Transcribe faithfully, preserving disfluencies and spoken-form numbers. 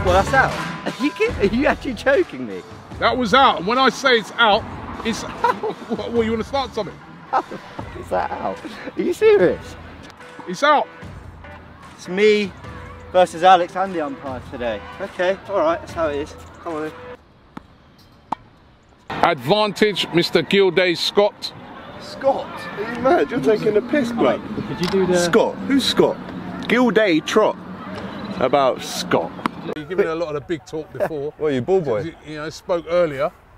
Well, that's out. Are you, kidding? Are you actually joking me? That was out. And when I say it's out, it's out. What, what, you want to start something? How the fuck is that out? Are you serious? It's out. It's me versus Alex and the umpire today. Okay, alright, that's how it is. Come on in. Advantage, Mister Gilday Scott. Scott? Are you mad? You're taking the piss, blood. Could you do the... Scott? Who's Scott? Gilday Trot. About Scott. You've given a lot of the big talk before. What are you, ball boy? You know, spoke earlier.